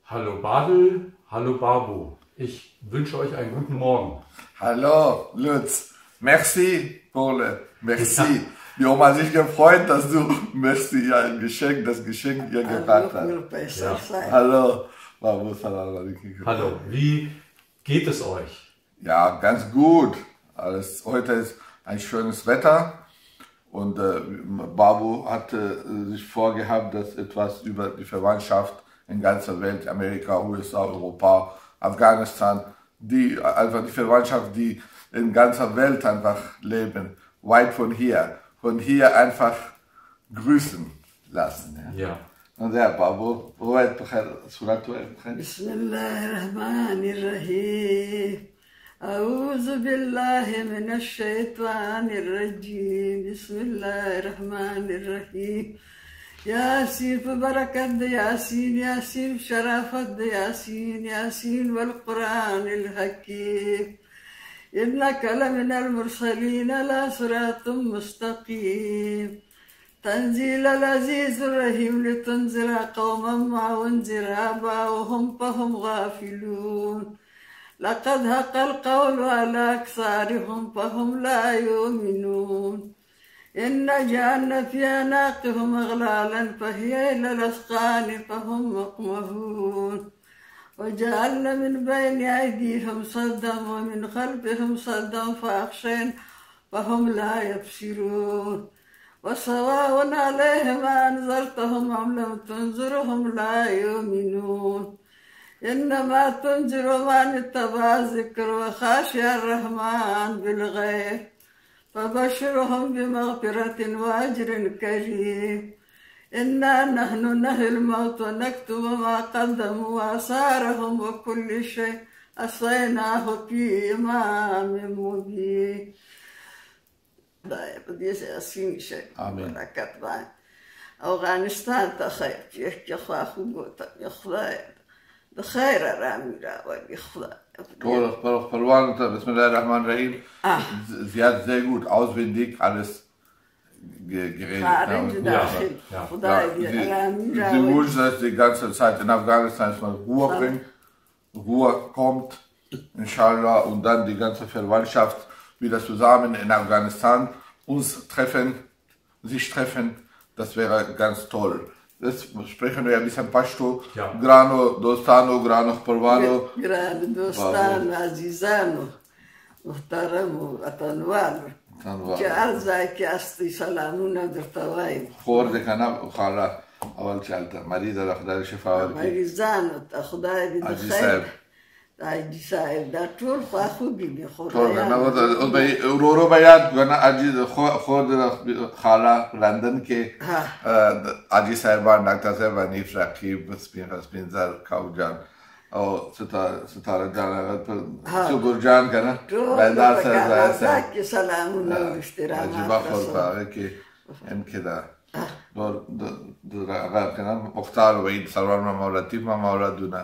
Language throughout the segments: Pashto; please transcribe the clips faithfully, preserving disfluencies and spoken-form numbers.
Hallo Badel, hallo Babu. Ich wünsche euch einen guten Morgen. Hallo Lutz, merci Pole, merci. Die Oma hat sich gefreut, dass du merci ja ein Geschenk, das Geschenk ihr gebracht hast. Ja. Hallo Babu, salam. Hallo, wie geht es euch? Ja, ganz gut. Alles, heute ist ein schönes Wetter und äh, Babu hatte äh, sich vorgehabt, dass etwas über die Verwandtschaft in ganzer Welt, Amerika, U S A, Europa, Afghanistan, die einfach die Verwandtschaft, die in ganzer Welt einfach leben, weit von hier, von hier einfach grüßen lassen. Ja. Ja. Und ja, Babu, weit Suratu Bismillahirrahmanirrahim. أعوذ بالله من الشيطان الرجيم بسم الله الرحمن الرحيم ياسين ببركة ياسين ياسين بشرافة ياسين ياسين والقرآن الحكيم إنك لمن المرسلين على صراط مستقيم تنزيل العزيز الرحيم لتنذر قوما ما أنذر آباؤهم فهم غافلون لقد حق القول على أكثرهم فهم لا يؤمنون إن جعلنا في أعناقهم أغلالا فهي إلى الأذقان فهم مقمحون وجعلنا من بين أيديهم صدا ومن خلفهم صدا فأغشين فهم لا يبصرون وسواء عليهم أنذرتهم أم لم تنذرهم لا يؤمنون إنما تنذر من اتبع الذكر وخاشع الرحمن بالغيب فبشرهم بمغفرة وأجر كريم إنا نحن نحيي الموت ونكتب ما قدموا وآثارهم وكل شيء أحصيناه في إمام مبين. آمين. أفغانستان تخير يحكي أخوة يخوة بخير رامي راوي يخوة Verloren, Bismillahirrahmanirrahim. Sie hat sehr gut auswendig alles geredet. Ja, ja. Sie, sie wusste, dass die ganze Zeit in Afghanistan mal Ruhe bringt, Ruhe kommt, inshallah, und dann die ganze Verwandtschaft wieder zusammen in Afghanistan uns treffen, sich treffen, das wäre ganz toll. Jetzt sprechen wir ein bisschen Pashto. Ja. Grano, Dostano, Grano, Porvano. Grano, Dostano, Azizano, Muhtaramo, Atanwano. جعل زاكي أستي سلامونا درتوايب. خور دكنا وخالا أول شالتا مريضة لخدار شفاء. مريضانو تخداي بدخير. أجي سايب دا طول خاخو بيبي خور. طول أنا وده أبي أورورو بياد أنا أجي خور خالا لندن كي أجي سايبان دكتور سايبان يفرقي بس بين بس بين زار كاوجان. أو ستار ستار جانا سوبر جان كنا بندار سر زاكي سلامونا واشتراما. أجيبا خور فاكي إن كده دور دور أغار كنا مختار وعيد سلمان ما مولاتي ما مولادونا.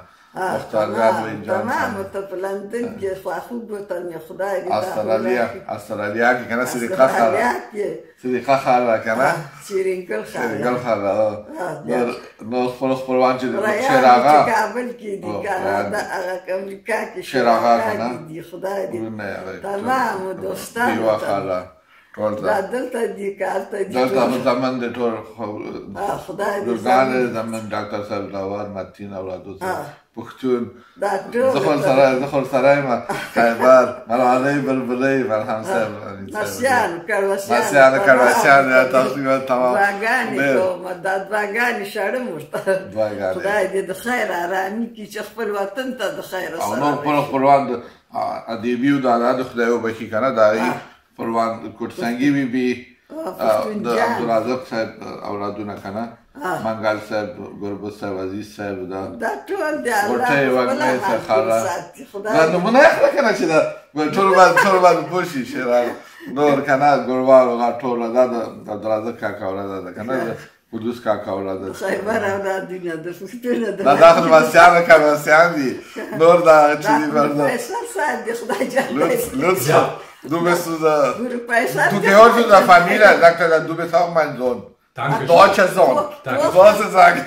تمام وتبلندن كي فاخو بوتن يخداي استراليا استراليا كي كان سيريكا خالا سيريكا خالا كان سيرينكل خالا سيرينكل خالا نور نور خلص بروانج شراغا قبل كي دي كان امريكا كي شراغا كان دي خداي تمام ودوستان ديوا خالا لا دلتا دي كارتا دي دلتا زمان دي تور خداي دي زمان دكتور صاحب داوار متين اولادو پختون دخل سرای دخل سرای ما خیبر ملعانه بلبلی مرهم سر مسیان کروسیان مسیان کروسیان یا تقریبا تمام واگانی تو مدد واگانی شرم ورتا خدای دې د خیر آرامي کی چې خپل وطن ته د خیر او نو پر خپلوان ادیبیو د الله خدای وبخي کنه دای خپلوان کوټسنګي بي بي د عبدالرزاق صاحب اولادونه کنه منګل صاحب ګربت صاحب عزیز صاحب دا دا ټول دی ورته وګړي څخه خلا دا نو مونږ نه کنه چې دا ټول باندې ټول باندې پوښي شي نور کنه ګوروال او ټول دا د عبدالرزاق کاکا اولاد ده کنه قدوس کاکا اولاد ده خیبر اولاد دي نه د فکرونه دا داخل واسیان کاوسیان دي نور دا چې دی ورته پیسې ساده خدای جان Lutz, du bist unser, du gehörst zu unserer Familie, sagt er dann, du bist auch mein Sohn. Danke. Deutscher Sohn. Danke. Sozusagen.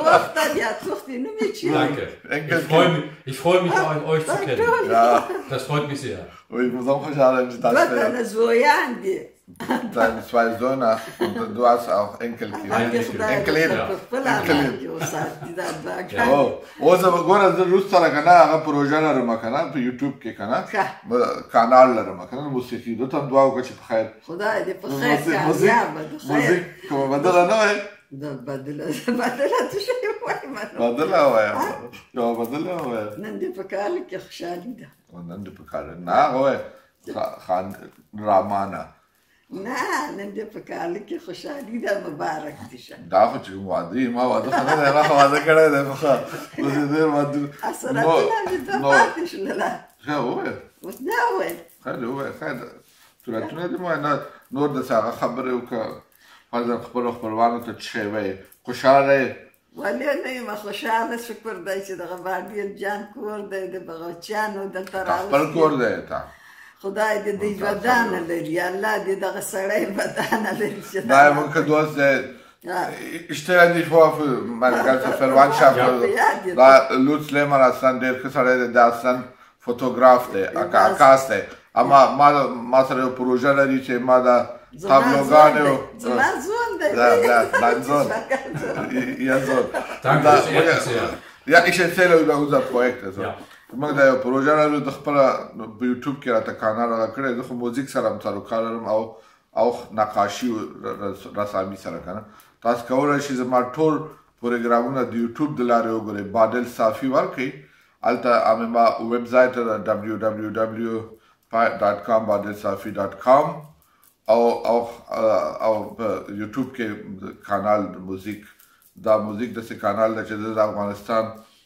Danke. Ich freue mich, ich freue mich euch zu kennen. Ja. Das freut mich sehr. Ich muss auch sagen, dass deine zwei Söhne und du hast auch Enkelkinder. Enkelin. Enkelin. Oh, اوس وګوره زه روز سره کنه هغه پروژه لرم کنه په یوټیوب کې کنه کانال لرم کنه موسیقي د ته دعا وکړه چې په خیر خدای دې په خیر کامیاب ده موزیک کوم بدل نه وای ده بدل بدل ته شي وای ما بدل وای یو بدل وای نن دې په کال کې خوشالي ده نن دې په کال نه وای خان رامانا نه نن دې په کال کې خوشالي ده مبارک دي شه دا خو چې واده ما واده خو نه ما واده کړی دی خو زه دې واده اصلا دې نه پاتې شول لا ښه وای اوس نه وای خیر وای خیر تراتونه دې مو نه نور د څنګه خبره وکړه حاضر خپل خپلوانو ته څه وای خوشاله ولې نه ما خوشاله شکر دی چې دغه باندې جان کور دی د بغچانو د تراوس خپل کور دی تا خدای دې دې بدن لري الله دې دغه سړی بدن لري Nein, man kann du hast ich stelle nicht vor für meine ganze Verwandtschaft. Da Lutz Lehmann ist dann der Kisare, der ist dann Fotograf, der Akast, aber mal mal so Projekt lari چې ما da Tablogane. Mein Sohn, der Ja, mein Sohn. Ja, so. Danke sehr. Ja, ich erzähle über unser Projekt also. Ja. موږ دا یو پروژه لرو د خپل په یوټیوب کې راته کانال راکړی د خو موزیک سره هم تعلق لرم او او نقاشي رسامي سره کنه تاسو کولای شئ زما ټول پروګرامونه د یوټیوب د لارې وګورئ بادل صافي ورکړئ الته امما ویب سایت دبلیو دبلیو دبلیو ډاټ کام بادل صافي ډاټ کام او او او په یوټیوب کې کانال د موزیک دا موزیک د څه کانال د چې د افغانستان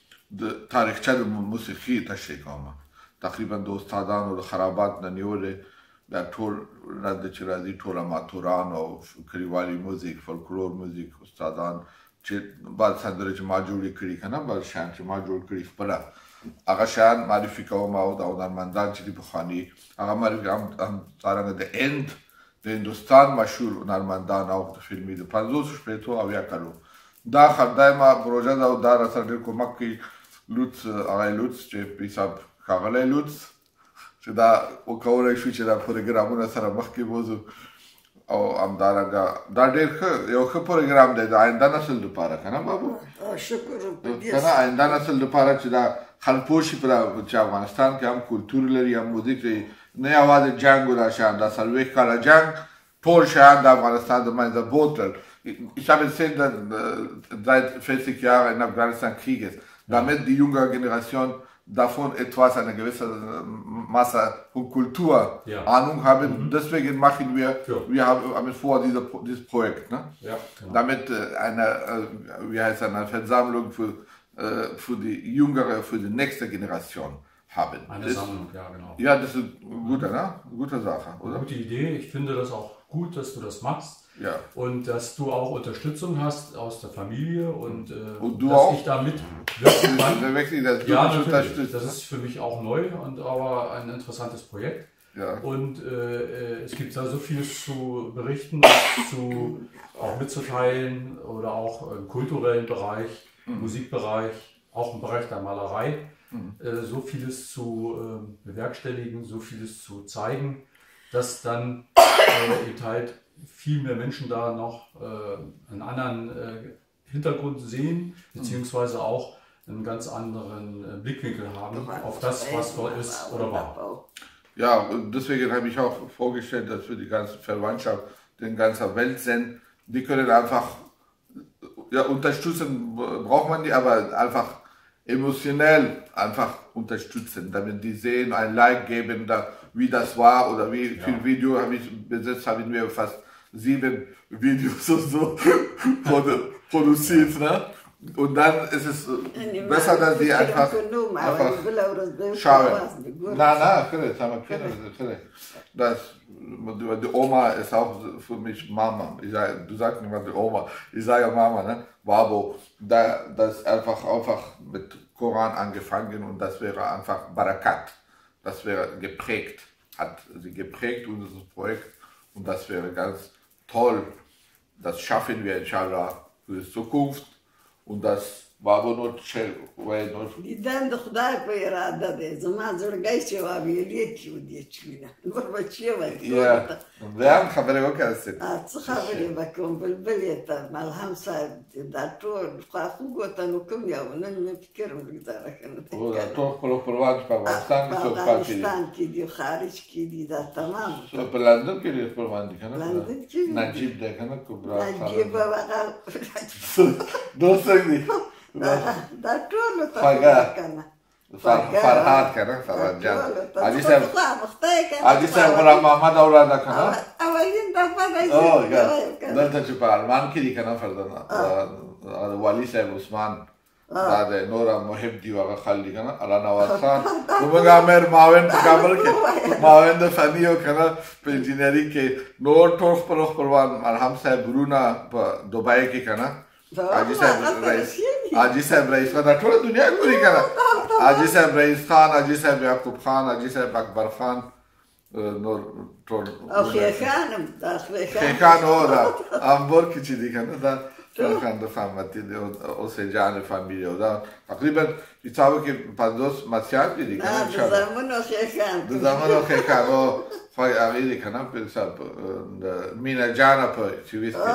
د تاریخچه د موسیقي تشریح کوم تقریبا د استادانو د خرابات نه نیولې دا ټول راځي چې راځي ټول اماتوران او کلیوالي موزیک فولکلور موزیک استادان چې بعد سندره چې ما جوړې کړې کنه بعد شان چې ما جوړ کړې خپل هغه شان معرفي کوم او د هنرمندان چې په خاني هغه معرفي هم څنګه د اند د هندستان مشهور هنرمندان او د فلمي د پنځوس شپېتو او یا کلو دا خدای ما پروژه دا دا سره ډېر کومک کوي لوت هغه لوت چې په حساب کاغله لوت چې دا وکولای شو چې دا پروګرامونه سره مخکې وځو او همدارنګه دا ډېر ښه یو ښه پروګرام دی د آینده نسل لپاره کنه بابو شکر په کنه آینده نسل لپاره چې دا خلک پوه شي چې افغانستان کې هم کلتور لري هم موزیک لري نه یوازې جنګ را شان دا څلوېښت کاله جنګ ټول شیان د افغانستان د منځه بوتل Ich habe gesehen, dass seit vierzig Jahren in Afghanistan Krieg ist, damit die junge Generation davon etwas, eine gewisse Masse von Kultur, ja. Ahnung haben. Mhm. Deswegen machen wir, ja. wir haben vor diese, dieses Projekt, ne? Ja, genau. Damit eine, wie heißt eine Versammlung für, für die jüngere, für die nächste Generation haben. Eine das, Sammlung, ja genau. Ja, das ist eine gute, ne? Gute Sache, oder? Gute Idee. Ich finde das auch gut, dass du das machst. Ja. Und dass du auch Unterstützung hast aus der Familie und, äh, und du dass auch? ich damit wirken kann. Das ja, natürlich. Das ist für mich auch neu und aber ein interessantes Projekt. Ja. Und äh, es gibt da so vieles zu berichten, zu auch mitzuteilen oder auch im kulturellen Bereich, mhm. Musikbereich, auch im Bereich der Malerei, mhm. äh, so vieles zu äh, bewerkstelligen, so vieles zu zeigen, dass dann äh, eben halt viel mehr Menschen da noch äh, einen anderen äh, Hintergrund sehen, beziehungsweise auch einen ganz anderen äh, Blickwinkel haben auf das, was dort ist oder war. Ja, und deswegen habe ich auch vorgestellt, dass wir die ganze Verwandtschaft in ganzer Welt sind. Die können einfach, ja, unterstützen braucht man die, aber einfach emotionell einfach unterstützen, damit die sehen, ein Like geben, da, wie das war oder wie ja. viel Video habe ich besetzt, haben wir fast sieben Videos und so produziert, ne? Und dann ist es besser, dass die einfach, einfach schauen. Nein, nein, das, die Oma ist auch für mich Mama. Ich sage, du sagst nicht mal die Oma, ich sage Mama, ne? Babo, da, das einfach, einfach mit Koran angefangen und das wäre einfach Barakat. Das wäre geprägt, hat sie geprägt, unser Projekt. Und das wäre ganz toll, das schaffen wir inshallah für die Zukunft und das بابا نور چه وای نور دیدن د خدای په اراده دی زما زړګی چې وابېلې کې ودې چوینه نور به چی وای یا ځان خبرې وکړه څه خبرې به کوم بلبل یې ته ملهم صاحب دا ټول خواخوږو ته نو کوم یو نن مې فکر وګزاره کنه او دا ټول خپل خپلوان په افغانستان کې څوک پاتې دي افغانستان کې دي خارج کې دي دا تمام په لندن کې دي خپلوان دي کنه لندن کې نجیب ده کنه کبرا نجیب هغه دوست دی دا ټول ته کنه فرحات کنه فرحات جان حاجی صاحب حاجی صاحب غلام محمد اولاده کنه اولین دفعه دی دلته چې په آلمان کې دي کنه فردن والی صاحب عثمان دا د نورا محب دی هغه خالي کنه الله نواز خان موږ امر معاون په کابل کې معاون د فنیو کنه په انجینری کې نور ټول خپل خپلوان مرحم صاحب ورونه په دوبای کې کنه حاجی صاحب رئیس حاجی صاحب رئیس خان ټول دنیا ګوري کنه حاجی صاحب رئیس خان حاجی صاحب یعقوب خان حاجی صاحب اکبر خان نور ټول او خان دا خان او دا امبور کې چې دي کنه دا خان د فامتی دی او سجان فامیلی دا تقریبا حساب کې پنځوس مسیحات دي کنه د زمانو خان د زمانو خان او فای اوی کنه په حساب مینا جانا په چې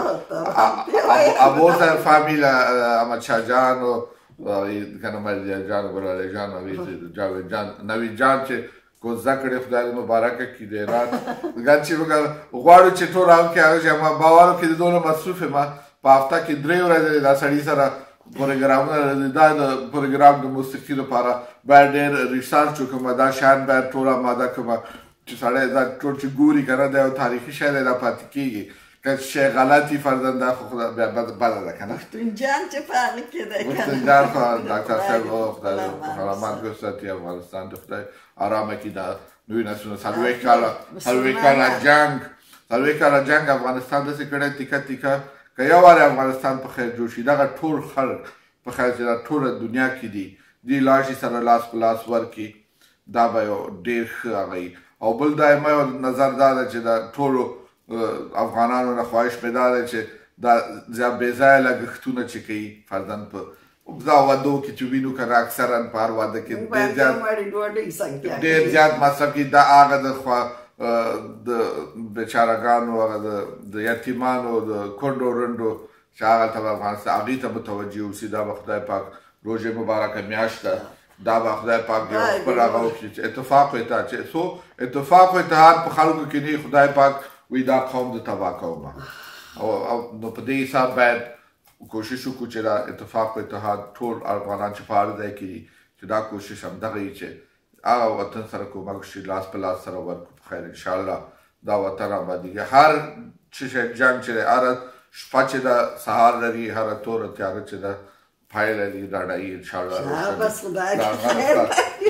وسته ابو سره فامیلا اما چاجان او کنه مې جان ګورل جان او جاوید جان نوی جان چې کو ذکر خدای مبارک کې دی رات ګان چې غواړو چې ټول راو کې هغه ما باور کې دوه مصروف ما په هفته کې درې ورځې دا سړی سره پروګرامونه دا د پروګرام د موسیقي لپاره باید ډېر ریسرچ وکړم دا شان باید ټول ماده کوم چې سړی دا ټول چې ګوري کنه دا یو تاریخي شی دی دا پاتې کېږي که شی غلطي فرضاً دا خو خدای بیا بده ده کنه پښتونجان چې په هغه کې دی کنه پښتونجان خو ډاکټر صاحب او خدای سلامت وساتي افغانستان د خدای آرامه کړي دا نوی نسلونه څلوېښت کاله څلوېښت کاله جنګ څلوېښت کاله جنګ افغانستان داسې کړی تیکه تیکه که یو وارې افغانستان په خیر جوړ شي دغه ټول خلک په خیر چې دا ټوله دنیا کې دي دې لاړ شي سره لاس په لاس ورکړي دا به یو ډېر ښه هغه او بل دا یې یو نظر دا ده چې دا ټولو افغانانو نه خواهش مې دا ده چې دا بې ځایه لګښتونه چې کوي فرضاً په دا وادو کې چې وینو کنه اکثرا په هر واده کې ډېر زیات ډېر زیات مصرف کړي دا هغه د خوا د بیچارهګانو هغه د یتیمانو د کونډو رنډو چې هغه ته به افغانستان هغې ته متوجه اوسي دا به خدای پاک روژې مبارکه میاشت ده دا به خدای پاک یو خپل هغه وکړي چې اتفاق و اتحاد چې څو اتفاق و اتحاد په خلکو کې نه خدای پاک وایي دا قوم د تباه کوم او نو په دې حساب باید کوشش وکړو چې دا اتفاق و اتحاد ټول افغانان چې په هر ځای کې دي چې دا کوشش همدغه وي چې هغه وطن سره کومک شي لاس په لاس سره ورکړو په خیر انشاءالله دا وطن آبادېږي هر چې جنګ چې دی هره شپه چې ده سهار لري هره توره تیاره چې ده پای لري ډاډایي انشاءالله بس خدای خیر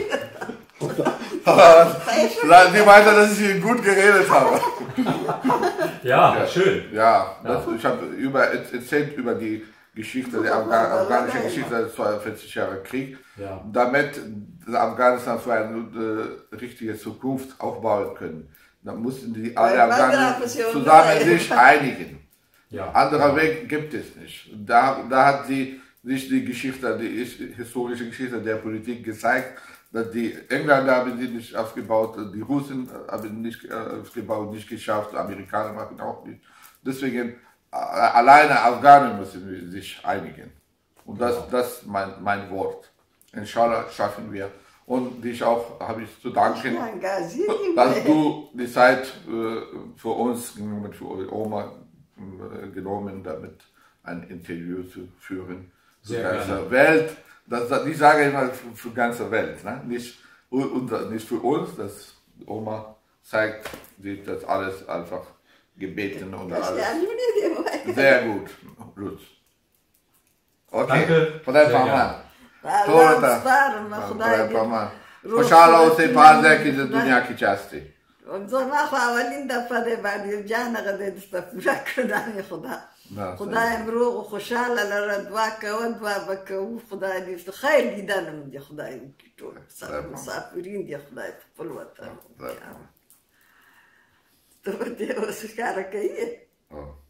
Die meinte, dass ich ihn gut geredet habe. Ja, ja, schön. Ja, das, ich habe über, erzählt über die Geschichte, die Afgan afghanische Geschichte des zweiundvierzig Jahre Krieg, ja. Damit Afghanistan für eine äh, richtige Zukunft aufbauen können. Da mussten die alle Afghanen zusammen sich einigen. Ja. Anderer ja. Weg gibt es nicht. Da, da hat sie sich die Geschichte, die historische Geschichte der Politik gezeigt, dass die Engländer haben sie nicht aufgebaut, die Russen haben nicht aufgebaut, nicht geschafft, die Amerikaner machen auch nicht. Deswegen alleine Afghanen müssen sich einigen. Und das, das ist mein, mein Wort. Inshallah schaffen wir. Und dich auch habe ich zu danken, dass du die Zeit für uns, für Oma genommen, damit ein Interview zu führen. Sehr gerne. Welt. Das, das, ich sage immer für, für die ganze Welt, ne? nicht, unser, nicht für uns, dass Oma zeigt, sie das alles einfach gebeten und alles. Sehr gut, Lutz. Okay, danke. خدای پامان. ټول ته خدای پامان. خوشحاله اوسئ په هر ځای کې د دنیا کې چې هستئ. زما خو اولین دفعه دی باندې جان هغه دی درته پوره کړه خدا. خدای امروغ و خوشحاله لره دعا کوه دعا به کوو خدای دې خیر دیدنم دې خدای وکړي ټول مسافرین دې خدای په خپل وطن ته دې اوس ښکاره کوي